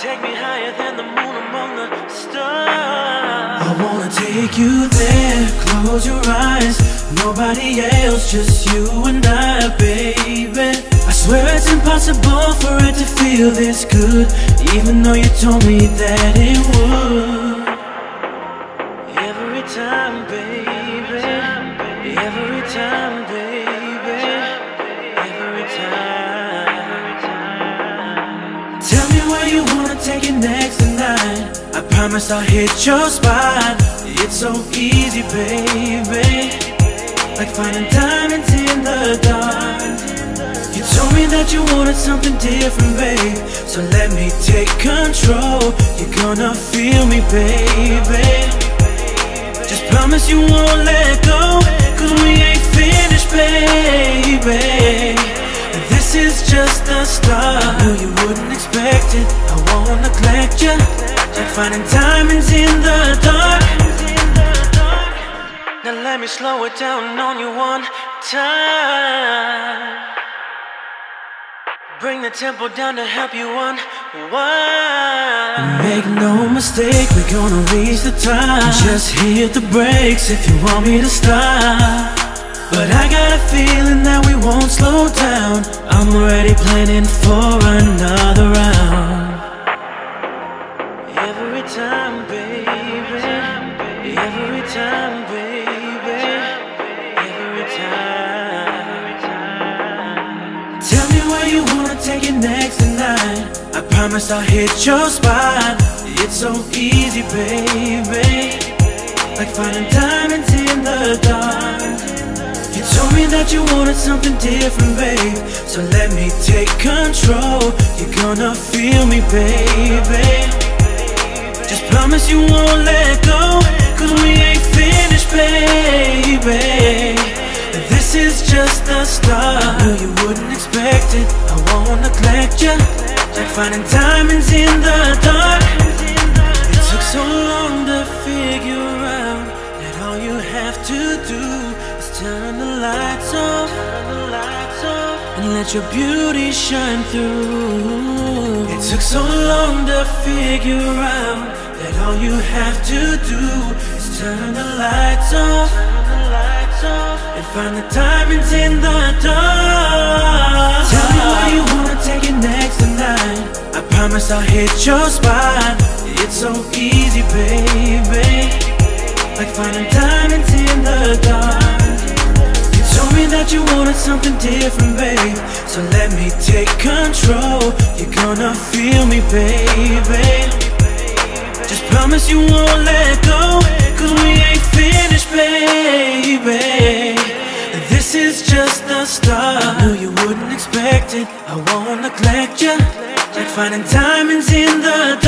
take me higher than the moon among the stars. I wanna take you there, close your eyes. Nobody else, just you and I, baby. I swear it's impossible for it to feel this good, even though you told me that it would. Every time, baby. Every time, baby. Every time. Tell me where you wanna take it next tonight. I promise I'll hit your spot. It's so easy, baby, like finding diamonds in the dark. You told me that you wanted something different, babe, so let me take control. You're gonna feel me, baby. Just promise you won't let go, cause we ain't finished, baby. This is just the start. I knew you wouldn't expect it. I won't neglect you, like finding diamonds in the dark. Now let me slow it down on you one time. Bring the tempo down to help you unwind. Make no mistake, we're gonna reach the top. Just hit the brakes if you want me to stop. But I got a feeling that we won't slow down. I'm already planning for another round. Every time, baby. Every time, baby. Every time. Tell me where you wanna take it next tonight. I promise I'll hit your spot. It's so easy, baby, like finding diamonds in the dark. You told me that you wanted something different, babe, so let me take control. You're gonna feel me, baby. Just promise you won't let go, cause we ain't finished, baby. This is just the start. I knew you wouldn't expect it. I won't neglect you, like finding diamonds in the dark. It took so long to figure out that all you have to do is turn the lights off, and let your beauty shine through. It took so long to figure out that all you have to do is turn the lights off, and find the diamonds in the dark. Tell me where you wanna take it next tonight. I promise I'll hit your spot. It's so easy, baby, like finding diamonds in the dark. You told me that you wanted something different, babe, so let me take control. You're gonna feel me, baby. Just promise you won't let go, cause we ain't finished, baby. This is just the start. I knew you wouldn't expect it. I won't neglect you, like finding diamonds in the